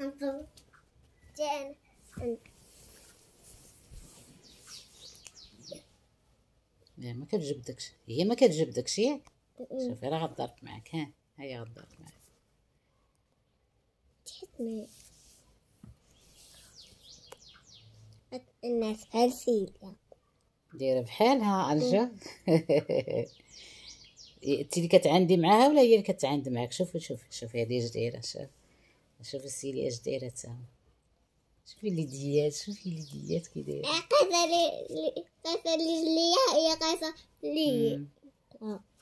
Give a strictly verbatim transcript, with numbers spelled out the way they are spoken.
جان لا ما كتجبدكش، هي ما كتجبدكش ياك. شوفي راه غدرت معاك، ها هي غدرت معاك. تحسني الناس عرسيلة دايره بحالها الجا. انت اللي كتعاندي معاها ولا هي اللي كتعاند معاك؟ شوفي شوفي شوفي هذه اش دايره. شوف شوفي السيلي اش دايره تا. شوفي اليديات، شوفي اليديات كي دايره. قاصة لي قاصة لي هي قاصة لي.